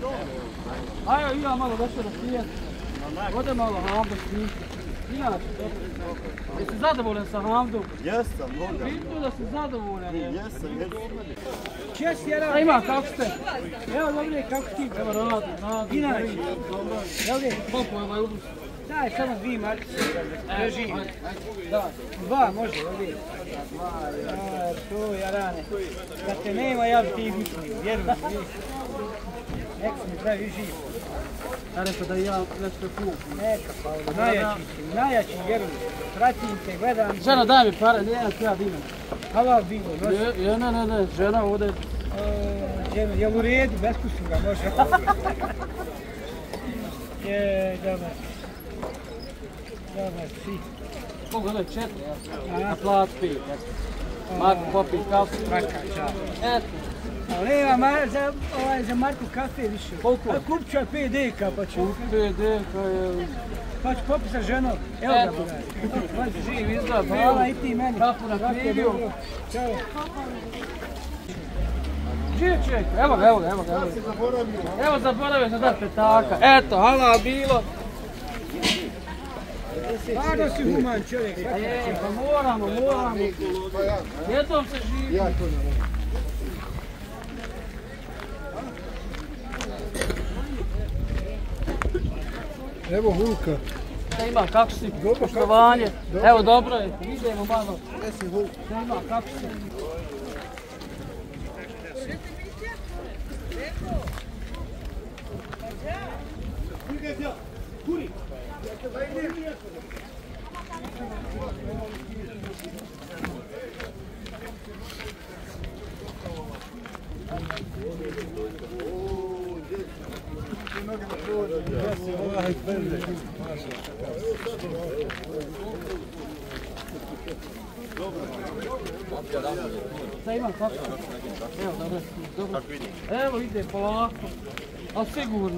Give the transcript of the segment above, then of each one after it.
Ajde, ja malo večera svijet. Ode malo Hamdu snimiti. Inače, jesi zadovoljan sa Hamdom? Jesam, onda. Vidim da si zadovoljan. Jesam. Čest je rad. Ima, kako ste? Evo, dobro, kako ti? Evo, radi. Inače. Jel' je? Koliko je ovaj udus? Daj, samo 2 markice. Drži. Da, 2 može, jel' je? To je rane. Kad te nema, ja bi ti mislio, vjerujem. Nek se mi pravi živ. Ja rekao da ja nešto kupim. Neka, pa najjači, vjerujem. Pratim te, gledam. Žena, daj mi pare, nema ti ja dimam. Halal bilo, nosi. Ne, žena ovdje. Jel' u redu, beskusno ga može. Dobar. Dobar, si. Koliko je 4, ja? Na plat 5, Marko popit kafu. Maka, čao. Eto. Ali nema za Marku kafe više. Koliko? Kupit ću ja 5 deka pa ću. 5 deka je... Pa ću popit sa ženom. Evo ga Bogaj. Živ izgleda. Hvala i ti meni. Kafu na knjigiju. Ćao. Živ čovjek. Evo ga. Evo zaboravio sam dat petaka. Eto, halal bilo. Stvarno si human čovjek. Pa moramo. Jednom se živi. Evo Vulka. Šta ima, kako si? Poštovanje. Evo, dobro je. Idemo malo. Šta ima, kako si? Šta ima, kako? Evo, dobro. Evo, ide polako. Ali sigurno.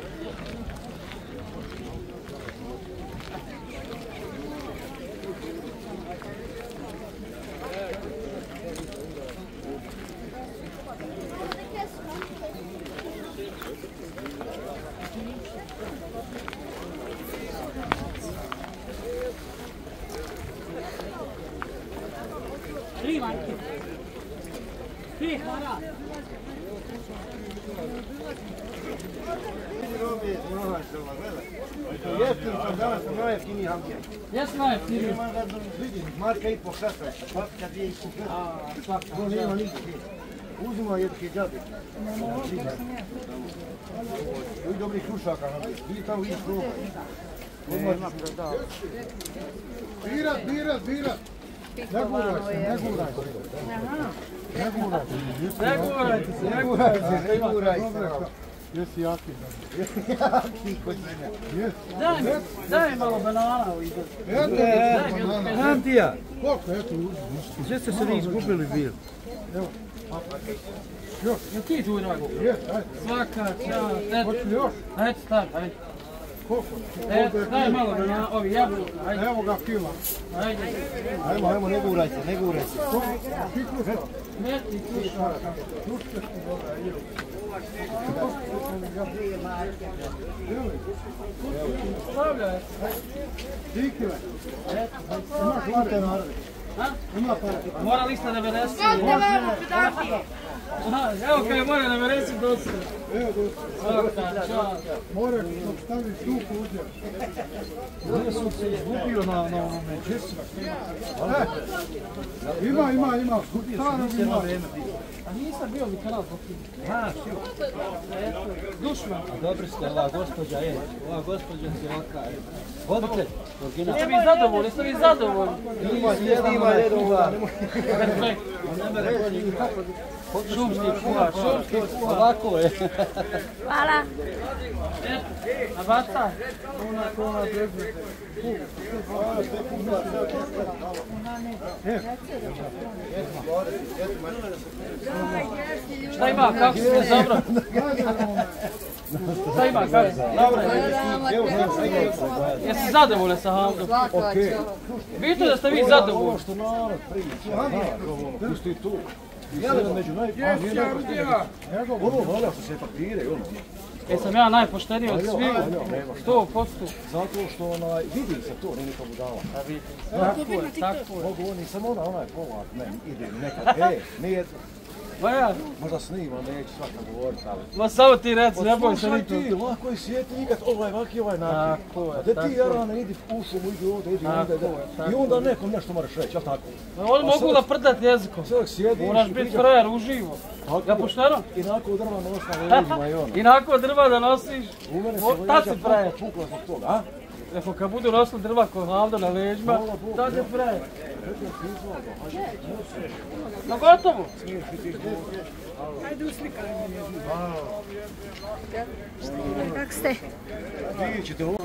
Jeftin sam danas, sam najjeftiniji hamburger. Jesi najjeftiniji? Marka i po šatra, patka 2,5 šatra. To nema nikakve. Uzima jedke džabe. Ovi dobrih krušaka, vidi tamo vidiš probaj. Birat. Ne guraj se. Jesi jaki. Jaki kod mene. Daj malo banana. Antija. Koliko? Eto, gdje ste se vi izgubili bili? Evo. Jel ti tu drago? Ajde. Svaka čast. Hoću još? Ajde, stavi, ajde. Koliko? Daj malo banana, ovi jabuka, ajde. Evo ga kila. Ajde. Ajmo, ne guraj se. Ti krušaka. Meti krušaka. Stavljaj. Dikile. Imaš larte narode. Ima para. Mora lista na 90. Evo kaj mora na 90 dosta. Evo dosta. More, dok staviš tu kuđer. Gdje sam se izgubio na ovome Česu. Ima. Starog ima. A nisam bio mi kanal popio. Dušman. Dobri ste, ova gospođa si ovaka. Vodite, original. Jeste vi zadovoljni? Ima redova. Šumski kuvač. Ovako je. Hvala. A baca? Šta ima, kako si se dobro? Šta ima, kako si? Dobro je. Jesi zadovoljan sa Hamdom? Okej. Bitno da ste vi zadovoljni. Ovo što narod priča. Pusti tu. Jedan među ono valja što se papire, ono. Sam ja najpošteniji od svih, 100%. Zato što vidi se to, nije nikad budala. Tako je. Mogu oni, samo onaj polak, ide nekad, nije... Ma ja. Možda snima, neću svakam govoriti, ali... Ma samo ti reci, ne boj se nikad. Ti, lako je sjeti ikad, ovaj vaki, ovaj naki. Tako je, tako je. Da ti jarane, idi u šumu, idi ovdje, idi ovdje. I onda nekom nešto moraš reći, jel tako? Oni mogu naprdati jezikom. Moraš biti frajer uživo. Ja pošteno? I nakon drva nos na leđima i ono. I nakon drva da nosiš, tad si frajer. Pukla zbog toga, a? Rekao, kad budu nosili drva ko havda na leđima, tad je frajer. No gotovo. Ajde uslikajmo. Kako ste? Vidjet ćete ovo.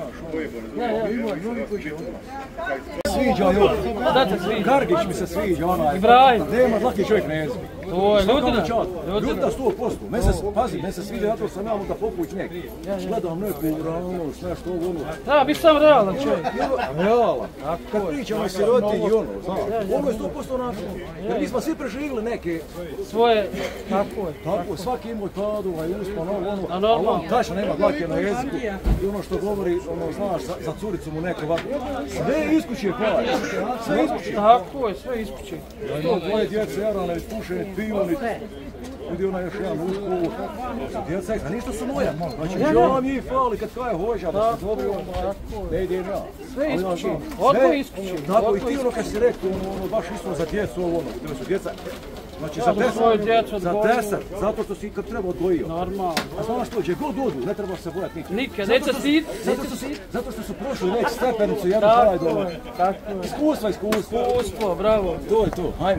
Sviđa joj. Da te sviđa. Gargić mi se sviđa onaj. Ibrahim. Nema dlaki čovjek ne zbi. To je ljudina. Ljudina 100%. Pazi, meni se sviđa zato sam ja možda Popović nek. Gledam neku realnost, nešto ovo ono. Da, bi sam realan čovjek. Realan. Kad pričamo o sirotinji ono, znaš. Ovo je 100% onako. Jer mi smo svi preživjeli neke... Svoje, tako je. Tako, svaki imao padova i uspon, ono, a normalno. on tačno nema dlake na jeziku i ono što govori, ono, znaš, za curicu mu neko ovako. Sve iskuće pare, sve iskuće. Tako je, sve iskuće. Ima dvoje djece, jarane, ispušeni, pijuni, vidi ona još jedan ušku. Djeca, a ništa su moja. Znači, ja mi fali kad kaj hođa, da se dobri, ne ide ja. Sve iskuće, odmah iskuće. Tako, i ti ono kad si rekao, ono, baš isto za djecu, ono, to su djeca. Znači za 10, zato što si kad treba odgojio. Normalno. A znaš što, gdje god odu, ne treba se bojati nikad. Nikad, neće stid. Zato što su prošli već stepenicu jednu kraj dole. Tako je. Iskustvo. Iskustvo, bravo. To je to, hajmo.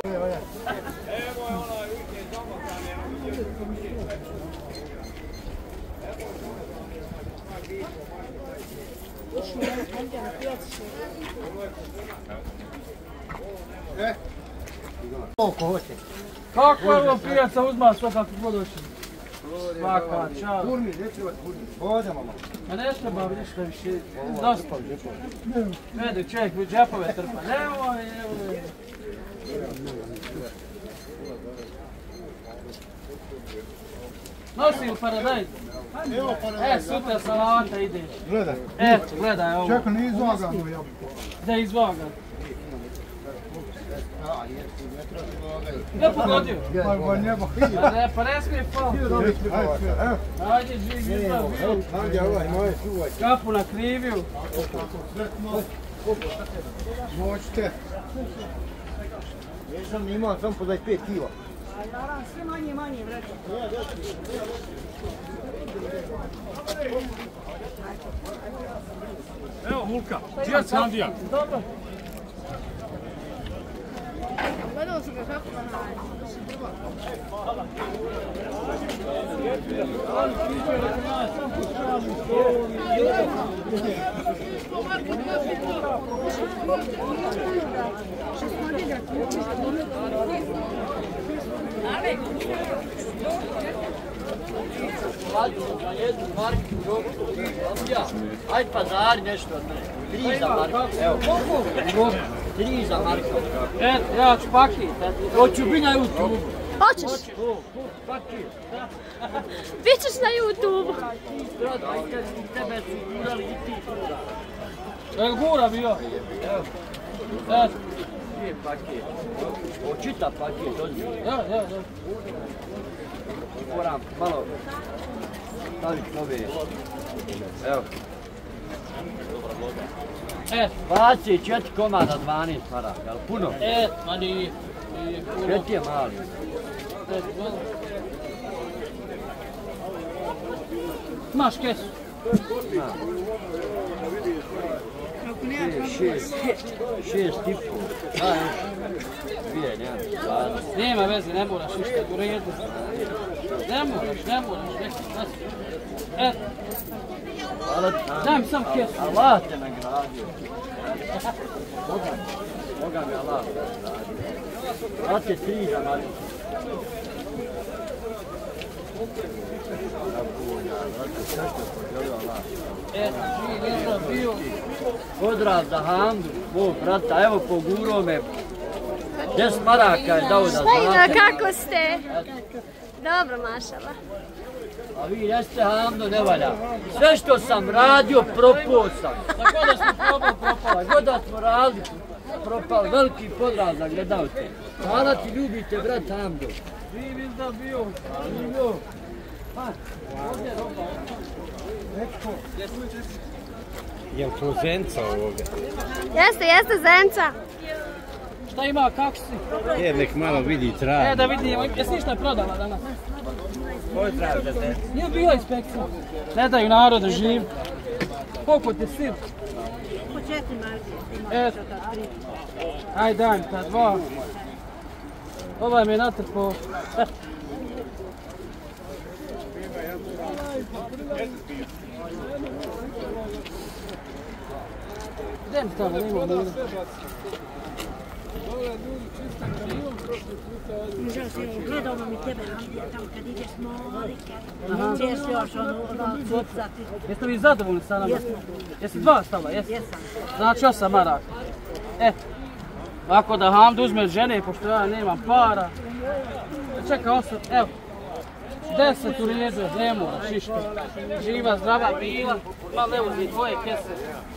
Koliko hoće? Kako je ovo pijaca uzma sve kako god hoće? Svaka, čao. Kurmi, djeci vas kurmi. Ovdje, mama. A ne treba ništa više. Dosta. Ne, dok čovjek u džepove trpa. Nemoj, nemoj. Nosi u paradajz. Sutra salata ide. Gledaj. Eto, gledaj ovo. Čekaj, nije izvagano jabuko. Da je izvagano. Gdje pogodio? Pa ne smije fal. Ajde, živ, izvao. Kapu na kriviju. Moćete. Nisam imao, sam po 25 kila. Naravno, sve manje i manje, vreće. Evo Vulka, čija si Andija? Dobro. Gledao sam ga kako ga Ajde pazari nešto od mene. 3 za Marka. Evo. 3 za Marka. Eto, ja ću pakit. Hoću bi na YouTube. Hoćeš? Bićeš na YouTube. Tebe su gurali i ti gura. Jel gura bio? Evo. Eto. Nije paket. Očita paket od njih. Da. Moram malo staviti nove. Evo. Eto. 24 komada 12 para. Jel puno? Eto, ma nije. Pet je mali. Imaš kesu? Šest i pol. Dvije, nema. Nema veze, ne moraš ništa, u redu. Ne moraš, eto. Daj mi sam kesu. Allah te nagradio. Boga mi Allah te nagradio. Znate 3 za Marko. Eto, Pozdrav za Hamdu, mog brata, evo poguro me 10 maraka je dao da Šta ima, znate. kako ste? Dobro, mašala. A vi jeste Hamdo, ne valja. Sve što sam radio, propao sam. Tako da smo probali propali. Pa god da smo radili, propali. Veliki podrazak, gledalci. Hvala ti, ljubite, brat Hamdo. Živ izda bio. Živo. Je li to zenca ovdje? Jeste zenca. Šta ima, kako si? Je, nek malo vidi trav. Da vidimo, jesi ništa prodala danas? Koji trav da te? Nije bila inspekcija. Ne daju narodu živ. Koliko ti sir? Po 4 marke. Eto. Ajde, daj mi ta 2. Ovaj mi je natrpao. Gdje mi tamo, nema mira. Gledao mi tebe, tamo kad ideš morike. Češ još ono cucati. Jeste vi zadovoljni sa nama? Jesi 2 stala, jesi? Jesam. Znači 8 maraka. Ovako da Hamdu uzme žene, pošto ja nemam para. Čeka 8, evo. 10 u redu, ne mora, šiška. Živa, zdrava, bila. Ma ne uzmi tvoje kese.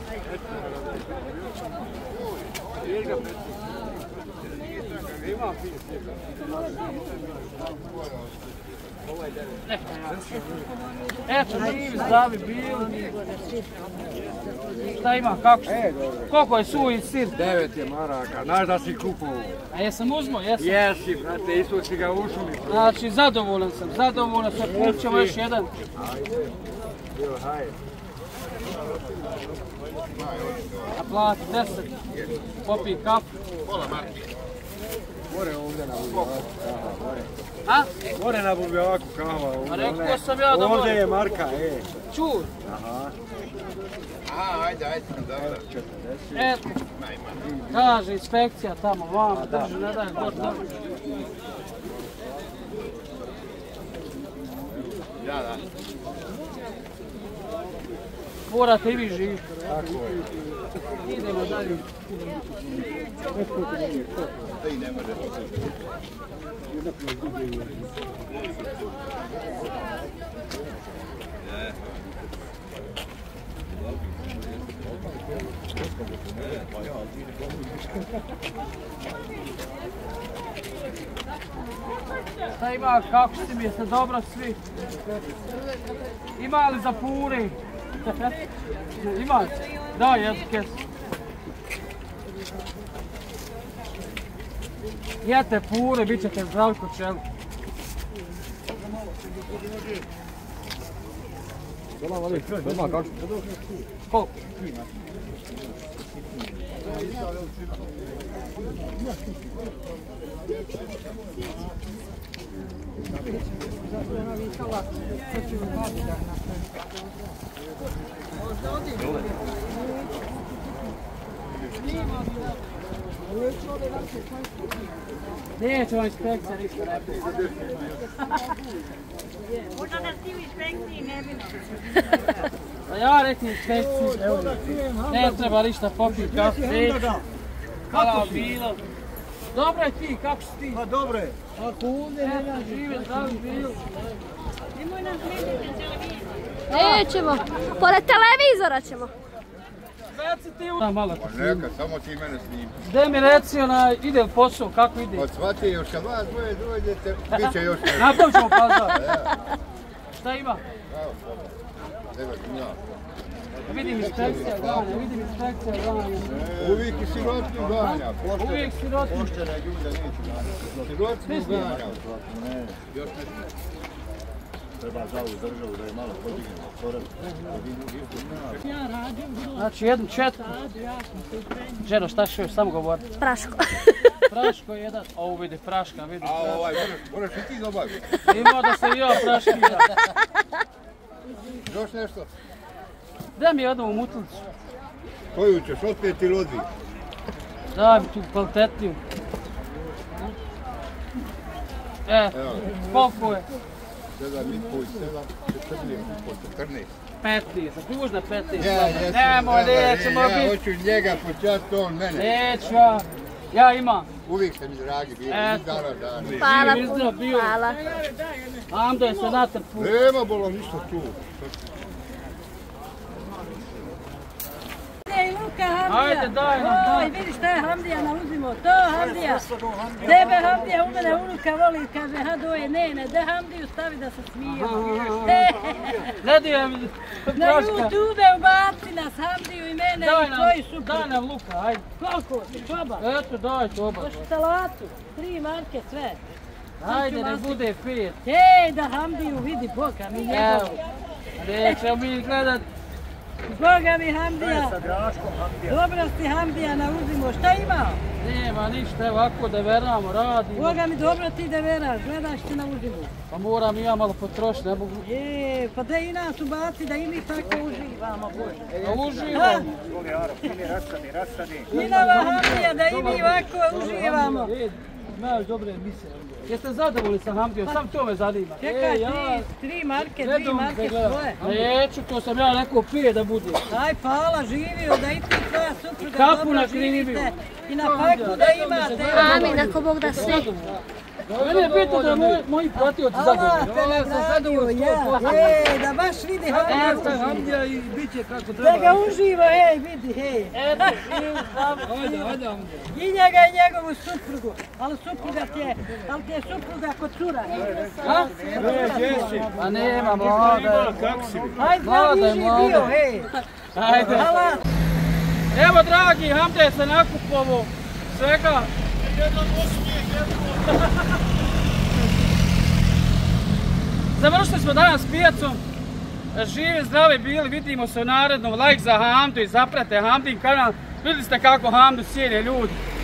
Eto, živi, zdravi, bili. Šta ima, kako si? Koliko je suhi sir? 9 je maraka, znaš da si kupovao. A jesam uzmo, jesam. Jesi, brate, isto si ga ušuli. Znači, zadovoljan sam, kupit ćemo još jedan. A plati 10, popij kafu. Gore ovdje na Bubijaku. A? Gore na Bubijaku kava. A rekao sam ja da ovdje moram. je marka, Čur. Aha, ajde, dobro. Eto. Kaže inspekcija tamo, vama drži, ne daj god dobro. Da. Morate i vi živjeti. Tako je. Idemo dalje. Ti ne može. Šta ima, kako si mi, jeste dobro svi? Ima li za puri? Ima li? Da, jednu kesu. Jete pure, bit ćete zdravi kod čelu. Koliko? Neće vam inspekcija ništa rekli. Možda da ti u inspekciji ne bi. A ja rekli inspekciji, ne treba ništa popiti kafe. Hvala bilo. Dobro je ti, kako si ti? Pa dobro je. Ako ovdje ne žive, zdravi bilo. Nemoj nas gledati na televiziju. Nećemo, pored televizora ćemo. Reci ti u... Malo. Neka, samo ti mene snimi. Gde mi reci ide li posao, kako ide? Od svati još kad vas dvoje dođete, bit će još nešto. Napravit ćemo pazar. Šta ima? Vidim inspekcija ganja, Uvijek i sirotnu ganja. Uvijek sirotnu. Poštene ljude neće. Sirotnu ganja. Još nešto. Treba za ovu državu da je malo podignemo. Znači jednu četku. Ženo, šta ćeš još samo govoriti? Praško. Praško jedan. Ovo vidi praška, vidi. A moraš i ti dobaviti. Imao da se i ja praškira. Još nešto? Daj mi jednu umutlicu. Koju ćeš opet ili odvi? Daj mi tu kvalitetniju. Koliko je? 7,5, 15, dužna 15. Ja, Nemoj, nećemo ja biti. hoću njega počati, on mene. Neću ja. Ja imam. Uvijek ste mi dragi bili, iz dana dana. Hvala. Hamdo je se natrpu. Nema bolo ništa tu. Ej, Luka, Hamdija. Ajde, daj nam. Oj, vidi šta je Hamdija na uzimo. To Hamdija. Tebe Hamdija u mene unuka voli. Kaže, ha doje, ne, da Hamdiju stavi da se smijemo. Ne dijem Na YouTube ubaci nas Hamdiju i mene i tvoji super. Daj nam Luka, ajde. Koliko? Čoba? Eto, daj čoba. Hoću salatu. 3 marke, sve. Ajde, ne bude 5. Ej, da Hamdiju vidi Boga mi njegovu. Evo, nećemo mi gledat. Boga mi Hamdija. Dobro si Hamdija na uzimo. Šta ima? Nema ništa, evo ako da veramo, radimo. Boga mi dobro ti da veraš, gledaš ti na uzimu. Pa moram i ja malo potrošiti, ne mogu. Pa da i nas ubaci, da i mi tako uživamo, Bože. Da uživamo. Minova Hamdija, da i mi ovako uživamo. Imaš dobre emisije. Jeste zadovoljni sa Hamdijom? Sam to me zanima. Čekaj, 3 marke, 2 marke svoje. Neću, to sam ja rekao 5 da bude. Daj, hvala, živio, da i ti tvoja supruga Kapu dobro na živite. kriviju. I na faku da imate. Amin, ako Bog da sve. Mene je bitno da moji pratioci zadovoljni. Allah te nagradio, ja. Da baš vidi Hamdiju. Hamdija i bit će kako Da treba. ga uživa, hej, vidi, hej. Eto, ajde, Hamdija. I njega i njegovu suprugu. Ali supruga ti je supruga kod cura. A? A nema, mlada. Hajde, da uži bio, hej. Ajde. Evo, dragi, Hamdija se nakupovo svega. Završili smo danas s pijacom. Živi, zdravi bili, vidimo se u narednom. Like za Hamdu i zapratite Hamdin kanal. Vidjeli ste kako Hamdu cijene ljudi.